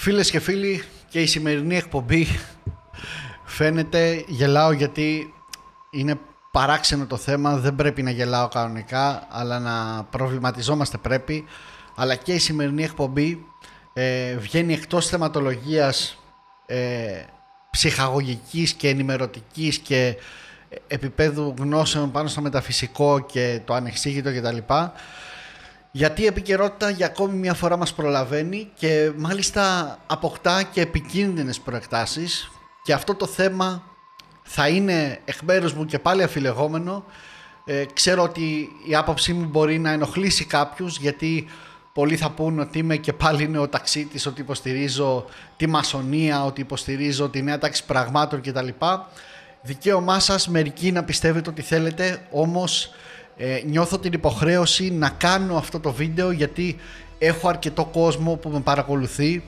Φίλες και φίλοι, και η σημερινή εκπομπή φαίνεται γελάω γιατί είναι παράξενο το θέμα. Δεν πρέπει να γελάω κανονικά, αλλά να προβληματιζόμαστε πρέπει. Αλλά και η σημερινή εκπομπή βγαίνει εκτός θεματολογίας ψυχαγωγικής και ενημερωτικής και επίπεδου γνώσεων πάνω στο μεταφυσικό και το ανεξήγητο κτλ. Γιατί η επικαιρότητα για ακόμη μια φορά μας προλαβαίνει και μάλιστα αποκτά και επικίνδυνες προεκτάσεις, και αυτό το θέμα θα είναι εκ μέρους μου και πάλι αφιλεγόμενο. Ξέρω ότι η άποψή μου μπορεί να ενοχλήσει κάποιους, γιατί πολλοί θα πούν ότι είμαι και πάλι νεοταξίτης, ότι υποστηρίζω τη μασονία, ότι υποστηρίζω τη νέα τάξη πραγμάτων κτλ. Δικαίωμά σας μερικοί να πιστεύετε ότι θέλετε, όμως νιώθω την υποχρέωση να κάνω αυτό το βίντεο γιατί έχω αρκετό κόσμο που με παρακολουθεί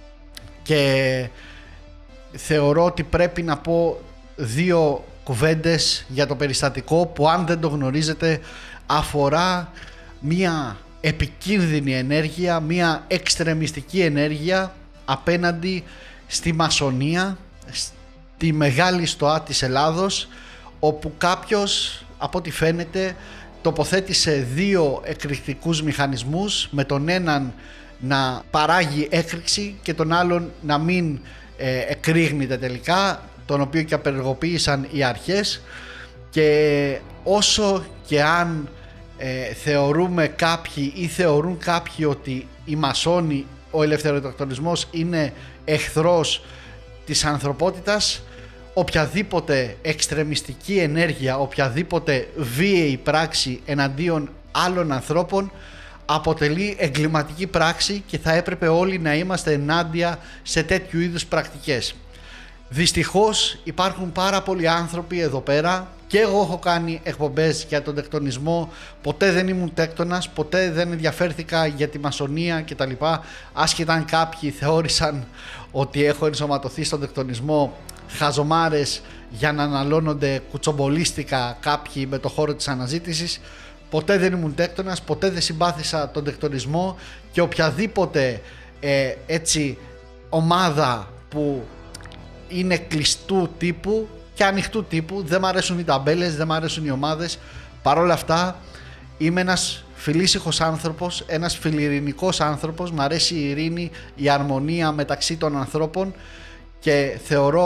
και θεωρώ ότι πρέπει να πω δύο κουβέντες για το περιστατικό που, αν δεν το γνωρίζετε, αφορά μια επικίνδυνη ενέργεια, μια εξτρεμιστική ενέργεια απέναντι στη μασονία, στη μεγάλη στοά της Ελλάδος, όπου κάποιος, από ό,τι φαίνεται, τοποθέτησε δύο εκρηκτικούς μηχανισμούς, με τον έναν να παράγει έκρηξη και τον άλλον να μην εκρήγνεται τελικά, τον οποίο και απενεργοποίησαν οι αρχές. Και όσο και αν θεωρούμε κάποιοι ή θεωρούν κάποιοι ότι οι μασόνοι, ο ελευθεροτεκτονισμός είναι εχθρός της ανθρωπότητας, οποιαδήποτε εξτρεμιστική ενέργεια, οποιαδήποτε βίαιη πράξη εναντίον άλλων ανθρώπων αποτελεί εγκληματική πράξη και θα έπρεπε όλοι να είμαστε ενάντια σε τέτοιου είδους πρακτικές. Δυστυχώς υπάρχουν πάρα πολλοί άνθρωποι εδώ πέρα, και εγώ έχω κάνει εκπομπές για τον τεκτονισμό, ποτέ δεν ήμουν τέκτονας, ποτέ δεν ενδιαφέρθηκα για τη μασονία κτλ. Άσχετα αν κάποιοι θεώρησαν ότι έχω ενσωματωθεί στον τεκτονισμό, χαζομάρες για να αναλώνονται κουτσομπολίστικα κάποιοι με το χώρο της αναζήτησης. Ποτέ δεν ήμουν τέκτονας, ποτέ δεν συμπάθησα τον τεκτονισμό, και οποιαδήποτε έτσι ομάδα που είναι κλειστού τύπου και ανοιχτού τύπου, δεν μ' αρέσουν οι ταμπέλες, δεν μ' αρέσουν οι ομάδες. Παρ' όλα αυτά είμαι ένας φιλήσυχος άνθρωπος, ένας φιλιρηνικός άνθρωπος, μ' αρέσει η ειρήνη, η αρμονία μεταξύ των ανθρώπων, και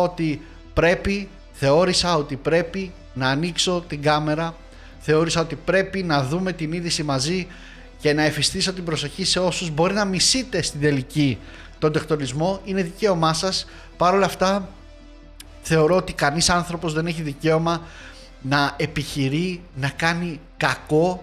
θεώρησα ότι πρέπει να ανοίξω την κάμερα, θεώρησα ότι πρέπει να δούμε την είδηση μαζί και να εφιστήσω την προσοχή σε όσους μπορεί να μισείτε στην τελική τον τεκτονισμό. Είναι δικαίωμά σας. Παρ' όλα αυτά θεωρώ ότι κανείς άνθρωπος δεν έχει δικαίωμα να επιχειρεί να κάνει κακό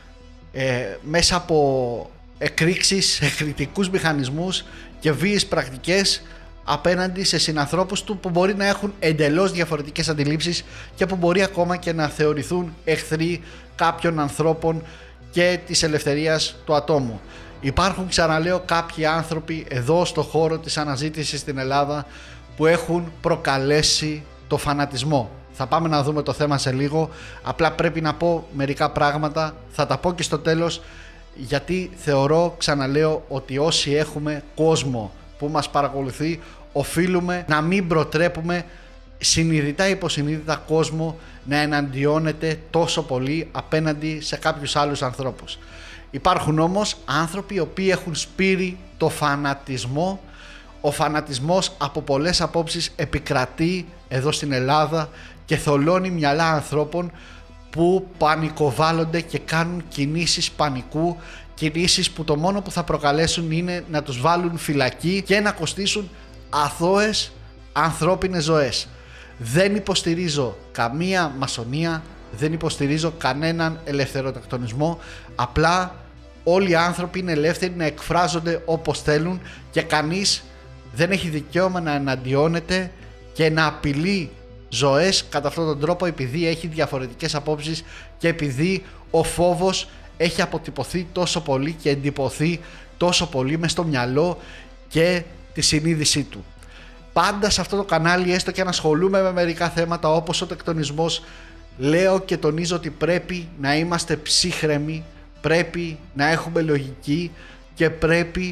μέσα από εκρήξεις, εκρηκτικούς μηχανισμούς και βίαιες πρακτικές απέναντι σε συνανθρώπους του που μπορεί να έχουν εντελώς διαφορετικές αντιλήψεις και που μπορεί ακόμα και να θεωρηθούν εχθροί κάποιων ανθρώπων και της ελευθερίας του ατόμου. Υπάρχουν, ξαναλέω, κάποιοι άνθρωποι εδώ στο χώρο της αναζήτησης στην Ελλάδα που έχουν προκαλέσει το φανατισμό. Θα πάμε να δούμε το θέμα σε λίγο. Απλά πρέπει να πω μερικά πράγματα, θα τα πω και στο τέλος, γιατί θεωρώ, ξαναλέω, ότι όσοι έχουμε κόσμο που μας παρακολουθεί, οφείλουμε να μην προτρέπουμε συνειδητά ή υποσυνείδητα κόσμο να εναντιώνεται τόσο πολύ απέναντι σε κάποιους άλλους ανθρώπους. Υπάρχουν όμως άνθρωποι οι οποίοι έχουν σπείρει το φανατισμό. Ο φανατισμός από πολλές απόψεις επικρατεί εδώ στην Ελλάδα και θολώνει μυαλά ανθρώπων που πανικοβάλλονται και κάνουν κινήσεις πανικού, κινήσεις που το μόνο που θα προκαλέσουν είναι να τους βάλουν φυλακή και να κοστίσουν αθώες ανθρώπινες ζωές. Δεν υποστηρίζω καμία μασονία, δεν υποστηρίζω κανέναν ελευθεροτεκτονισμό. Απλά όλοι οι άνθρωποι είναι ελεύθεροι να εκφράζονται όπως θέλουν και κανείς δεν έχει δικαίωμα να εναντιώνεται και να απειλεί ζωές κατά αυτόν τον τρόπο, επειδή έχει διαφορετικές απόψεις και επειδή ο φόβος έχει αποτυπωθεί τόσο πολύ και εντυπωθεί τόσο πολύ μες στο μυαλό και τη συνείδησή του. Πάντα σε αυτό το κανάλι, έστω και αν ασχολούμαι με μερικά θέματα όπως ο τεκτονισμός, λέω και τονίζω ότι πρέπει να είμαστε ψύχρεμοι, πρέπει να έχουμε λογική και πρέπει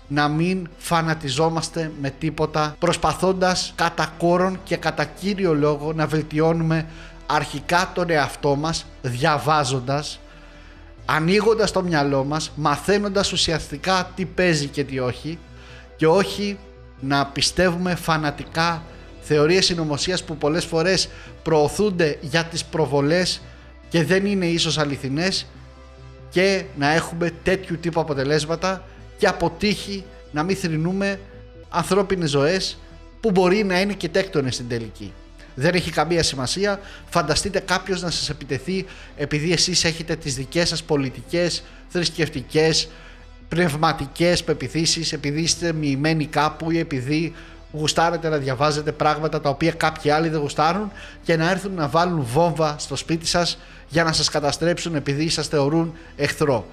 να μην φανατιζόμαστε με τίποτα, προσπαθώντας κατά κόρον και κατά κύριο λόγο να βελτιώνουμε αρχικά τον εαυτό μας, διαβάζοντας, ανοίγοντας το μυαλό μας, μαθαίνοντας ουσιαστικά τι παίζει και τι όχι, και όχι να πιστεύουμε φανατικά θεωρίες συνωμοσίας που πολλές φορές προωθούνται για τις προβολές και δεν είναι ίσως αληθινές, και να έχουμε τέτοιου τύπου αποτελέσματα και αποτύχει να μην θρηνούμε ανθρώπινες ζωές που μπορεί να είναι και τέκτονες στην τελική. Δεν έχει καμία σημασία. Φανταστείτε κάποιος να σας επιτεθεί επειδή εσείς έχετε τις δικές σας πολιτικές, θρησκευτικές, πνευματικές πεποιθήσεις, επειδή είστε μοιημένοι κάπου ή επειδή γουστάρετε να διαβάζετε πράγματα τα οποία κάποιοι άλλοι δεν γουστάρουν, και να έρθουν να βάλουν βόμβα στο σπίτι σας για να σας καταστρέψουν επειδή σας θεωρούν εχθρό.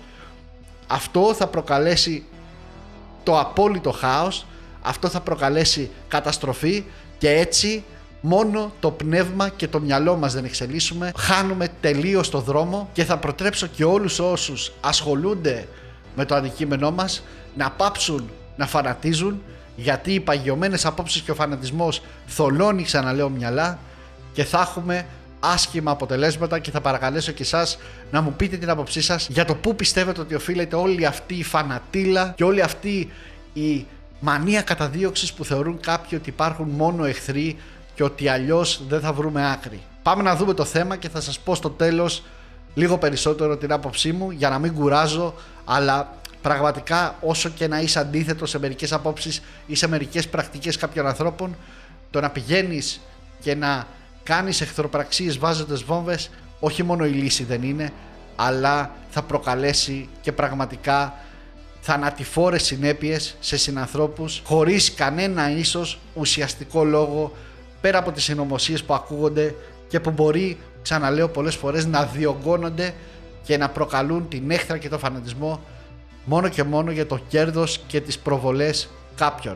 Αυτό θα προκαλέσει το απόλυτο χάος, αυτό θα προκαλέσει καταστροφή, και έτσι μόνο το πνεύμα και το μυαλό μας δεν εξελίσσουμε, χάνουμε τελείως το δρόμο. Και θα προτρέψω και όλους όσους ασχολούνται με το αντικείμενό μας να πάψουν να φανατίζουν, γιατί οι παγιωμένες απόψεις και ο φανατισμός θολώνει, ξαναλέω, μυαλά, και θα έχουμε άσχημα αποτελέσματα. Και θα παρακαλέσω και εσάς να μου πείτε την άποψή σας για το πού πιστεύετε ότι οφείλεται όλη αυτή η φανατήλα και όλη αυτή η μανία καταδίωξης που θεωρούν κάποιοι ότι υπάρχουν μόνο εχθροί και ότι αλλιώς δεν θα βρούμε άκρη. Πάμε να δούμε το θέμα και θα σας πω στο τέλος λίγο περισσότερο την άποψή μου, για να μην κουράζω, αλλά πραγματικά όσο και να είσαι αντίθετο σε μερικές απόψεις ή σε μερικές πρακτικές κάποιων ανθρώπων, το να πηγαίνεις και να κάνεις εχθροπραξίες βάζοντας βόμβες, όχι μόνο η λύση δεν είναι, αλλά θα προκαλέσει και πραγματικά θανατηφόρες συνέπειες σε συνανθρώπους, χωρίς κανένα ίσως ουσιαστικό λόγο, πέρα από τις συνωμοσίες που ακούγονται και που μπορεί, ξαναλέω πολλές φορές, να διωγγώνονται και να προκαλούν την έχθρα και τον φανατισμό μόνο και μόνο για το κέρδος και τις προβολές κάποιων.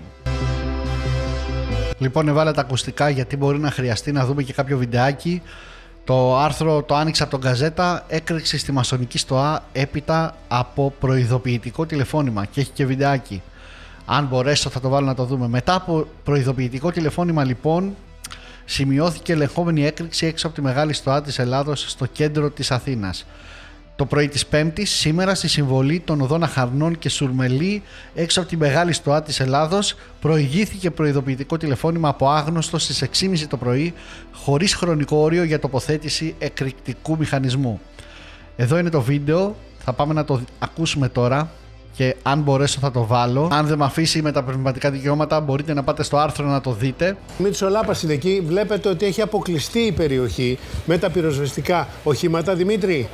Λοιπόν, έβαλα τα ακουστικά γιατί μπορεί να χρειαστεί να δούμε και κάποιο βιντεάκι. Το άρθρο το άνοιξα από τον Γκαζέτα, έκρηξη στη μασονική στοά έπειτα από προειδοποιητικό τηλεφώνημα, και έχει και βιντεάκι. Αν μπορέσω θα το βάλω να το δούμε. Μετά από προειδοποιητικό τηλεφώνημα, λοιπόν, σημειώθηκε ελεγχόμενη έκρηξη έξω από τη μεγάλη στοά της Ελλάδος στο κέντρο της Αθήνας. Το πρωί της Πέμπτης, σήμερα, στη συμβολή των οδών Αχαρνών και Σουρμελή, έξω από τη μεγάλη στοά της Ελλάδος, προηγήθηκε προειδοποιητικό τηλεφώνημα από άγνωστο στις 6.30 το πρωί, χωρίς χρονικό όριο για τοποθέτηση εκρηκτικού μηχανισμού. Εδώ είναι το βίντεο, θα πάμε να το ακούσουμε τώρα και αν μπορέσω θα το βάλω. Αν δεν με αφήσει με τα πνευματικά δικαιώματα, μπορείτε να πάτε στο άρθρο να το δείτε. Μήτσο Λάπας είναι εκεί, βλέπετε ότι έχει αποκλειστεί η περιοχή με τα πυροσβεστικά οχήματα. Δημήτρη.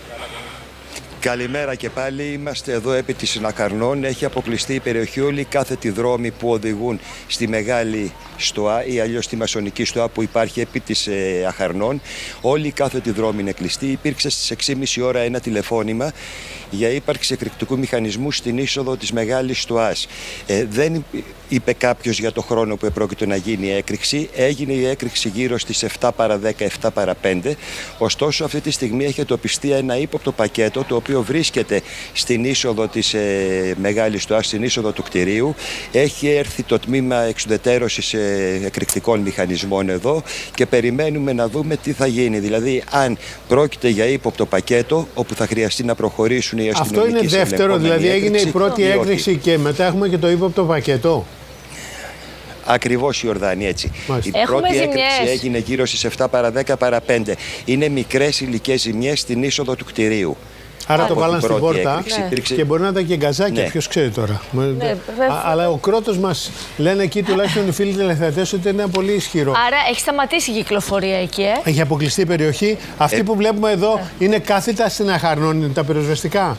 Καλημέρα και πάλι. Είμαστε εδώ επί της Αχαρνών. Έχει αποκλειστεί η περιοχή, όλοι οι κάθετοι δρόμοι που οδηγούν στη μεγάλη στοά ή αλλιώς στη μασονική στοά που υπάρχει επί της Αχαρνών. Όλοι οι κάθετοι δρόμοι είναι κλειστοί. Υπήρξε στις 6.30 ώρα ένα τηλεφώνημα για ύπαρξη εκρηκτικού μηχανισμού στην είσοδο της μεγάλης στοάς. Δεν είπε κάποιος για το χρόνο που επρόκειτο να γίνει η έκρηξη. Έγινε η έκρηξη γύρω στις 7 παρα 10, 7 παρα 5. Ωστόσο, αυτή τη στιγμή έχει εντοπιστεί ένα ύποπτο πακέτο, το οποίο βρίσκεται στην είσοδο της μεγάλης στοάς, στην είσοδο του κτηρίου. Έχει έρθει το τμήμα εξουδετερώσης εκρηκτικών μηχανισμών εδώ και περιμένουμε να δούμε τι θα γίνει. Δηλαδή, αν πρόκειται για ύποπτο πακέτο, όπου θα χρειαστεί να προχωρήσουν οι αστυνομικοί. Αυτό είναι δεύτερο, δηλαδή έγινε η πρώτη έκρηξη και μετά έχουμε και το ύποπτο πακέτο. Ακριβώς, Ιορδάνη, έτσι. Η πρώτη έκρηξη έγινε γύρω στις 7 παρα 10 παρα 5. Είναι μικρές υλικές ζημιές στην είσοδο του κτηρίου. Άρα το βάλαν στην πόρτα και μπορεί να ήταν και γκαζάκια, ποιος ξέρει τώρα. Αλλά ο Κρότος μας λένε εκεί, τουλάχιστον οι φίλοι τηλεθεατές, ότι είναι πολύ ισχυρό. Άρα έχει σταματήσει η κυκλοφορία εκεί, Έχει αποκλειστεί η περιοχή. Αυτή που βλέπουμε εδώ είναι κάθετα στην Αχαρνών, τα πυροσβεστικά.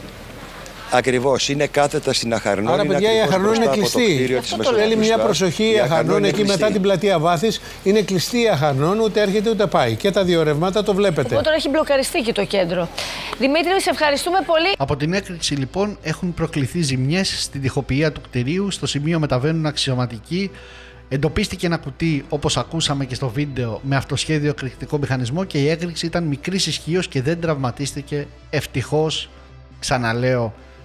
Ακριβώς, είναι κάθετα στην Αχαρνών. Άρα, παιδιά, η Αχαρνών είναι κλειστή. Θέλει μια προσοχή η Αχαρνών εκεί μετά την πλατεία Βάθης. Είναι κλειστή η Αχαρνών, ούτε έρχεται ούτε πάει. Και τα δύο ρεύματα το βλέπετε. Οπότε έχει μπλοκαριστεί και το κέντρο. Δημήτρη, σε ευχαριστούμε πολύ. Από την έκρηξη, λοιπόν, έχουν προκληθεί ζημιές στην τοιχοποιία του κτηρίου. Στο σημείο μεταβαίνουν αξιωματικοί. Εντοπίστηκε ένα κουτί, όπως ακούσαμε και στο βίντεο, με αυτοσχέδιο εκρηκτικό μηχανισμό και η έκρηξη ήταν μικρής ισχύως και δεν τραυματίστηκε. Ευτυχώς, ξαναλέω,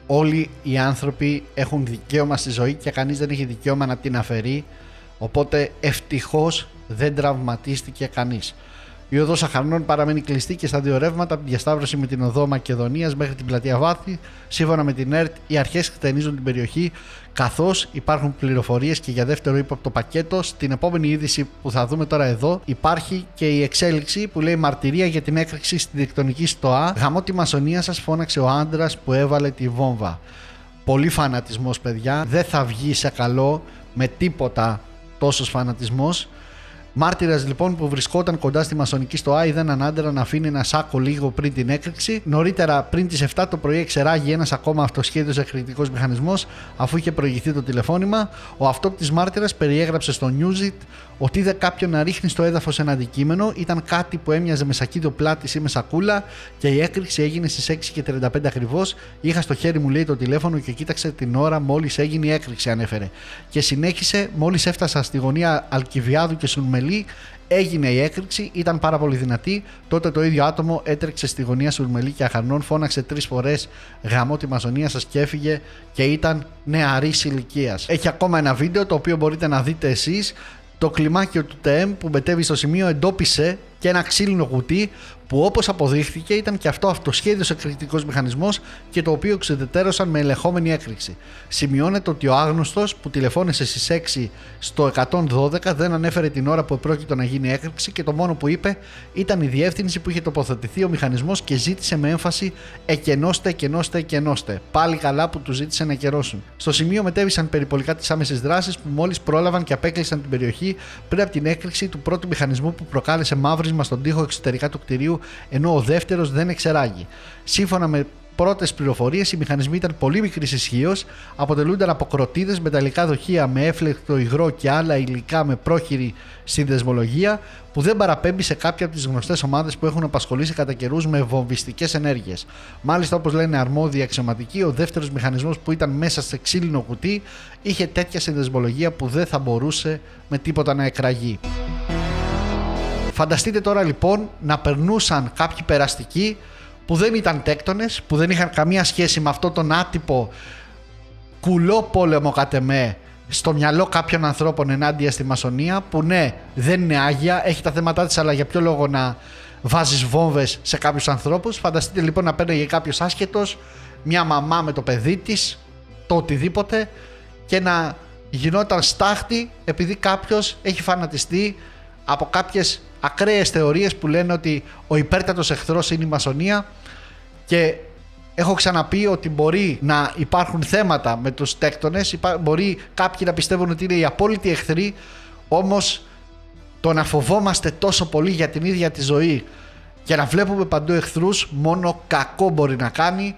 όλοι οι άνθρωποι έχουν δικαίωμα στη ζωή και κανείς δεν έχει δικαίωμα να την αφαιρεί, οπότε ευτυχώς δεν τραυματίστηκε κανείς. Η οδός Αχαρνών παραμένει κλειστή και στα δύο ρεύματα από τη διασταύρωση με την οδό Μακεδονίας μέχρι την πλατεία Βάθη. Σύμφωνα με την ΕΡΤ, οι αρχές χτενίζουν την περιοχή, καθώς υπάρχουν πληροφορίες και για δεύτερο ύποπτο πακέτο. Στην επόμενη είδηση που θα δούμε τώρα εδώ, υπάρχει και η εξέλιξη που λέει μαρτυρία για την έκρηξη στη δικτονική στοά. Γαμώ τη μασονία σας, φώναξε ο άντρας που έβαλε τη βόμβα. Πολύ φανατισμός, παιδιά. Δεν θα βγει σε καλό με τίποτα τόσος φανατισμός. Μάρτυρας λοιπόν που βρισκόταν κοντά στη μασονική στοά είδε έναν άντρα να αφήνει ένα σάκο λίγο πριν την έκρηξη. Νωρίτερα, πριν τις 7 το πρωί, εξεράγει ένας ακόμα αυτοσχέδιος εκρηκτικός μηχανισμός αφού είχε προηγηθεί το τηλεφώνημα. Ο αυτόπτης μάρτυρας περιέγραψε στο Newsit ότι είδε κάποιον να ρίχνει στο έδαφος ένα αντικείμενο. Ήταν κάτι που έμοιαζε με σακίδιο πλάτης ή με σακούλα και η έκρηξη έγινε στις 6:35 ακριβώς. Είχα στο χέρι μου, λέει, το τηλέφωνο και κοίταξε την ώρα μόλις έγινε η έκρηξη, ανέφερε. Και συνέχισε, μόλις έφτασα στη γωνία Αλκιβιάδου και Σουρμελή, έγινε η έκρηξη, ήταν πάρα πολύ δυνατή. Τότε το ίδιο άτομο έτρεξε στη γωνία Σουρμελή και Αχαρνών, φώναξε 3 φορές γαμώ τη μασονία σας και έφυγε και ήταν νεαρής ηλικίας. Έχει ακόμα ένα βίντεο το οποίο μπορείτε να δείτε εσείς. Το κλιμάκιο του ΤΕΜ που μετέβη στο σημείο εντόπισε και ένα ξύλινο κουτί που, όπως αποδείχθηκε, ήταν και αυτό αυτοσχέδιος εκρηκτικός μηχανισμός και το οποίο εξουδετερώσαν με ελεγχόμενη έκρηξη. Σημειώνεται ότι ο άγνωστος που τηλεφώνησε στις 6 στο 112 δεν ανέφερε την ώρα που επρόκειτο να γίνει έκρηξη και το μόνο που είπε ήταν η διεύθυνση που είχε τοποθετηθεί ο μηχανισμός και ζήτησε με έμφαση εκενώστε, εκενώστε, εκενώστε. Πάλι καλά που του ζήτησε να καιρώσουν. Στο σημείο μετέβησαν περιπολικά τις άμεσες δράσεις που μόλις πρόλαβαν και απέκλεισαν την περιοχή πριν από την έκρηξη του πρώτου μηχανισμού που προκάλεσε μαύρισμα στον τοίχο εξωτερικά του κτηρίου, ενώ ο δεύτερος δεν εξεράγει. Σύμφωνα με πρώτες πληροφορίες, οι μηχανισμοί ήταν πολύ μικρής ισχύως, αποτελούνταν από κροτίδες, μεταλλικά δοχεία με έφλεκτο υγρό και άλλα υλικά με πρόχειρη συνδεσμολογία, που δεν παραπέμπει σε κάποια από τις γνωστές ομάδες που έχουν απασχολήσει κατά καιρούς με βομβιστικές ενέργειες. Μάλιστα, όπως λένε αρμόδιοι αξιωματικοί, ο δεύτερος μηχανισμός που ήταν μέσα σε ξύλινο κουτί είχε τέτοια συνδεσμολογία που δεν θα μπορούσε με τίποτα να εκραγεί. Φανταστείτε τώρα λοιπόν να περνούσαν κάποιοι περαστικοί που δεν ήταν τέκτονες, που δεν είχαν καμία σχέση με αυτό τον άτυπο κουλό πόλεμο κατ' εμέ στο μυαλό κάποιων ανθρώπων ενάντια στη μασονία, που ναι, δεν είναι άγια, έχει τα θέματα της, αλλά για ποιο λόγο να βάζεις βόμβες σε κάποιους ανθρώπους. Φανταστείτε λοιπόν να παίρνει κάποιος άσχετος, μια μαμά με το παιδί της, το οτιδήποτε, και να γινόταν στάχτη επειδή κάποιος έχει φανατιστεί από κάποιες ακραίες θεωρίες που λένε ότι ο υπέρτατος εχθρός είναι η μασονία. Και έχω ξαναπεί ότι μπορεί να υπάρχουν θέματα με τους τέκτονες, μπορεί κάποιοι να πιστεύουν ότι είναι οι απόλυτοι εχθροί, όμως το να φοβόμαστε τόσο πολύ για την ίδια τη ζωή και να βλέπουμε παντού εχθρούς μόνο κακό μπορεί να κάνει.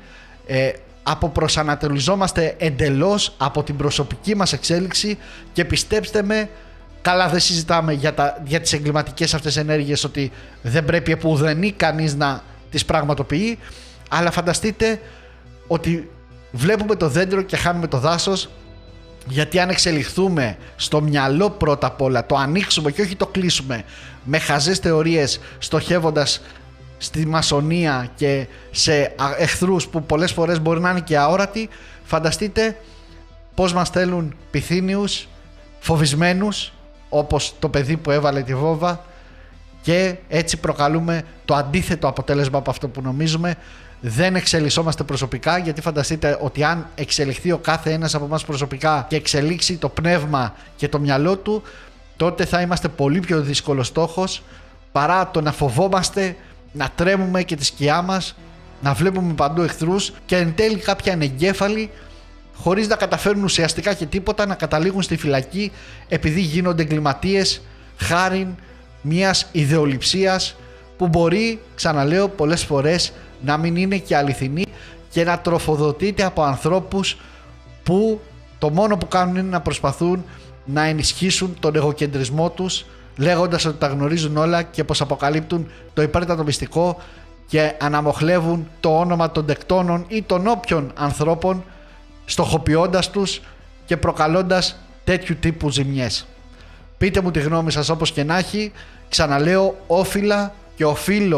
Αποπροσανατολιζόμαστε εντελώς από την προσωπική μας εξέλιξη και πιστέψτε με, καλά δεν συζητάμε για τις εγκληματικές αυτές ενέργειες, ότι δεν πρέπει επουδενή κανείς να τις πραγματοποιεί, αλλά φανταστείτε ότι βλέπουμε το δέντρο και χάνουμε το δάσος, γιατί αν εξελιχθούμε στο μυαλό πρώτα απ' όλα, το ανοίξουμε και όχι το κλείσουμε με χαζές θεωρίες, στοχεύοντας στη μασονία και σε εχθρούς που πολλές φορές μπορεί να είναι και αόρατοι, φανταστείτε πώς μας θέλουν πυθύνιους, φοβισμένους, όπως το παιδί που έβαλε τη βόμβα, και έτσι προκαλούμε το αντίθετο αποτέλεσμα από αυτό που νομίζουμε. Δεν εξελισσόμαστε προσωπικά, γιατί φανταστείτε ότι αν εξελιχθεί ο κάθε ένας από εμάς προσωπικά και εξελίξει το πνεύμα και το μυαλό του, τότε θα είμαστε πολύ πιο δύσκολος στόχος παρά το να φοβόμαστε, να τρέμουμε και τη σκιά μας, να βλέπουμε παντού εχθρούς και εν τέλει κάποια ανεγκέφαλοι, χωρίς να καταφέρουν ουσιαστικά και τίποτα, να καταλήγουν στη φυλακή επειδή γίνονται εγκληματίες χάριν μιας ιδεολειψίας που μπορεί, ξαναλέω πολλές φορές, να μην είναι και αληθινή και να τροφοδοτείται από ανθρώπους που το μόνο που κάνουν είναι να προσπαθούν να ενισχύσουν τον εγωκεντρισμό τους, λέγοντας ότι τα γνωρίζουν όλα και πως αποκαλύπτουν το υπέρτατο μυστικό και αναμοχλεύουν το όνομα των τεκτώνων ή των όποιων ανθρώπων, στοχοποιώντας τους και προκαλώντας τέτοιου τύπου ζημιές. Πείτε μου τη γνώμη σας όπως και να έχει. Ξαναλέω, όφιλα και οφείλω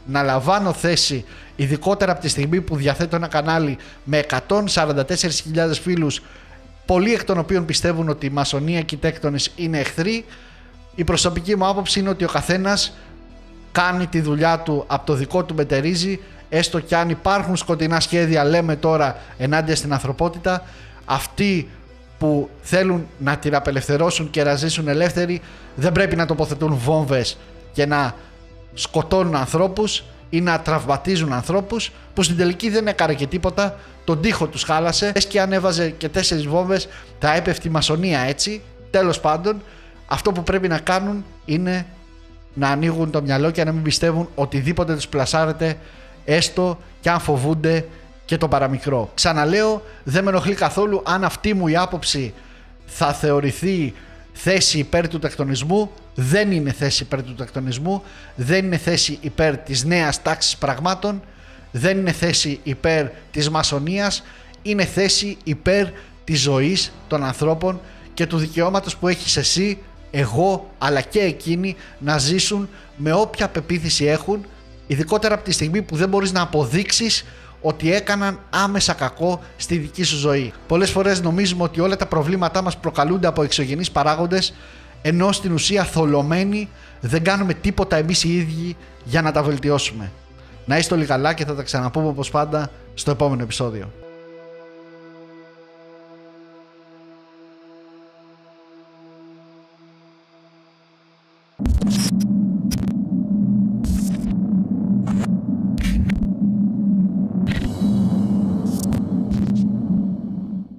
να λαμβάνω θέση, ειδικότερα από τη στιγμή που διαθέτω ένα κανάλι με 144.000 φίλους, πολλοί εκ των οποίων πιστεύουν ότι η μασονία και οι τέκτονες είναι εχθροί. Η προσωπική μου άποψη είναι ότι ο καθένας κάνει τη δουλειά του από το δικό του μετερίζει, έστω κι αν υπάρχουν σκοτεινά σχέδια, λέμε τώρα, ενάντια στην ανθρωπότητα. Αυτοί που θέλουν να την απελευθερώσουν και να ζήσουν ελεύθεροι δεν πρέπει να τοποθετούν βόμβες και να σκοτώνουν ανθρώπους ή να τραυματίζουν ανθρώπους, που στην τελική δεν έκανε και τίποτα, τον τοίχο τους χάλασε. Και αν έβαζε και 4 βόμβες θα έπεφτει η μασονία, έτσι. Τέλος πάντων, αυτό που πρέπει να κάνουν είναι να ανοίγουν το μυαλό και να μην πιστεύουν οτιδήποτε τους πλασάρεται, έστω και αν φοβούνται και το παραμικρό. Ξαναλέω, δεν με ενοχλεί καθόλου αν αυτή μου η άποψη θα θεωρηθεί θέση υπέρ του τεκτονισμού. Δεν είναι θέση υπέρ του τεκτονισμού, δεν είναι θέση υπέρ της νέας τάξης πραγμάτων, δεν είναι θέση υπέρ της μασονίας, είναι θέση υπέρ της ζωής των ανθρώπων και του δικαιώματος που έχεις εσύ, εγώ, αλλά και εκείνοι να ζήσουν με όποια πεποίθηση έχουν, ειδικότερα από τη στιγμή που δεν μπορείς να αποδείξεις ότι έκαναν άμεσα κακό στη δική σου ζωή. Πολλές φορές νομίζουμε ότι όλα τα προβλήματά μας προκαλούνται από εξωγενείς παράγοντες, ενώ στην ουσία θολωμένοι δεν κάνουμε τίποτα εμείς οι ίδιοι για να τα βελτιώσουμε. Να είστε όλοι καλά και θα τα ξαναπούμε όπως πάντα στο επόμενο επεισόδιο.